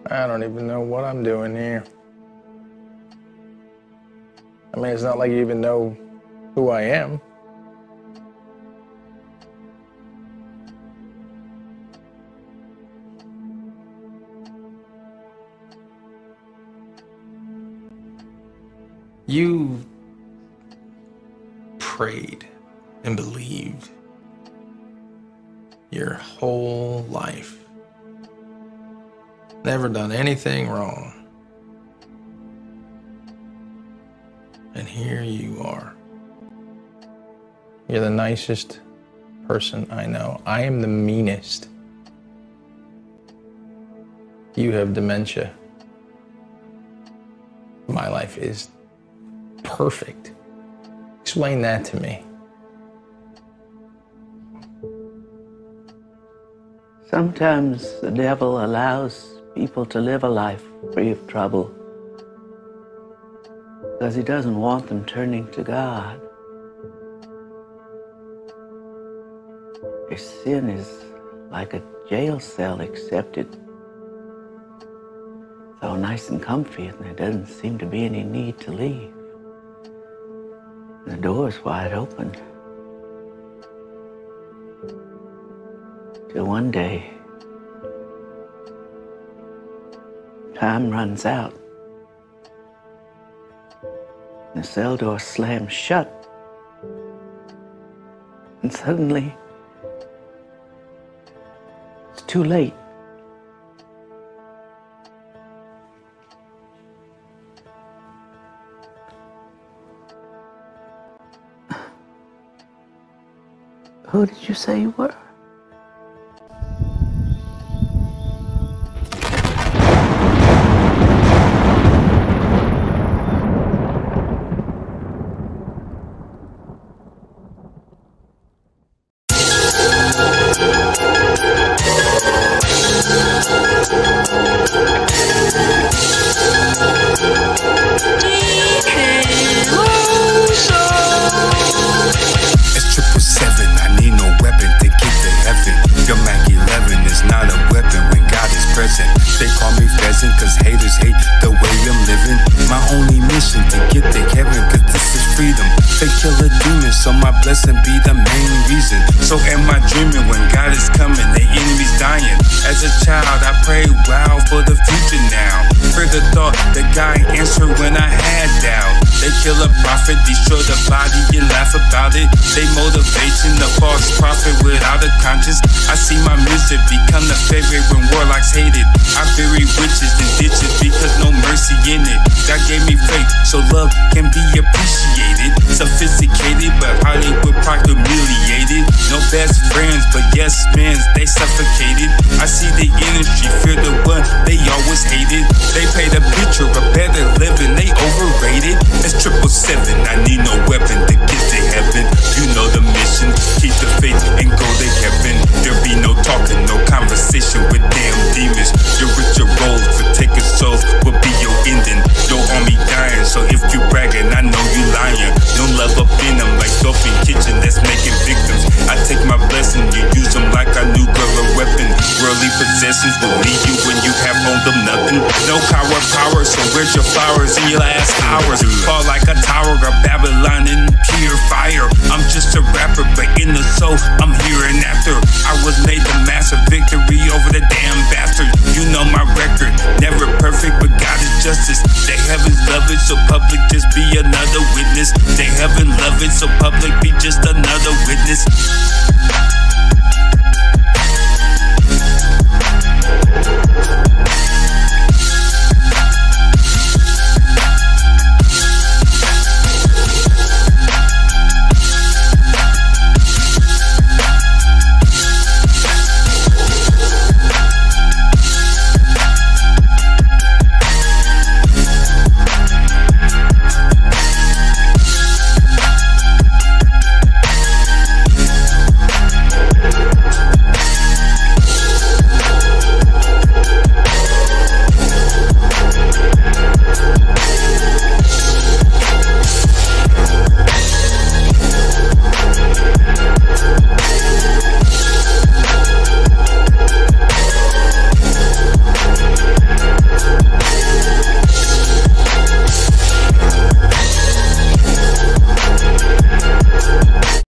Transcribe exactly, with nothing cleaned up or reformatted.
I don't even know what I'm doing here. I mean, it's not like you even know who I am. You prayed and believed your whole life. Never done anything wrong. And here you are. You're the nicest person I know. I am the meanest. You have dementia. My life is perfect. Explain that to me. Sometimes the devil allows people to live a life free of trouble because he doesn't want them turning to God. Their sin is like a jail cell, except it's so nice and comfy and there doesn't seem to be any need to leave. The door's wide open. Till one day, time runs out. The cell door slams shut. And suddenly, it's too late. Who did you say you were? They call me pheasant cause haters hate the way I'm living. My only mission to get to heaven cause this is freedom. They kill a demon so my blessing be the main reason. So am I dreaming when God is coming, the enemy's dying. As a child I prayed wow for the future now. Heard the thought that God answered when I had doubt. They kill a prophet, destroy the body and laugh about it. They motivation, the false prophet without a conscience. I see my music become the favorite when warlocks hate it. I bury witches and ditches because no mercy in it. God gave me faith so love can be appreciated. Sophisticated but Hollywood Proctor humiliated. No best friends but yes men, they suffocated. I see the industry fear the one they always hated. They paint a picture of better living, they overrated. It's triple seven, I need no weapon to get to heaven. You know the mission, keep the faith and go to heaven. There'll be no talking, no conversation with damn demons. Your richer roles for taking souls will be your ending. Your army dying, so if you bragging, I know you lying. No love up in them like dope in kitchen that's making victims. I take my blessing, you use them like a nuclear weapon. Worldly possessions will leave you when you have on them nothing. No power, power, so where's your flowers in your last hours? Fall like a tower of Babylon in pure fire. I'm just a rapper, but in the soul, I'm here and after. I was made the master victory over the day.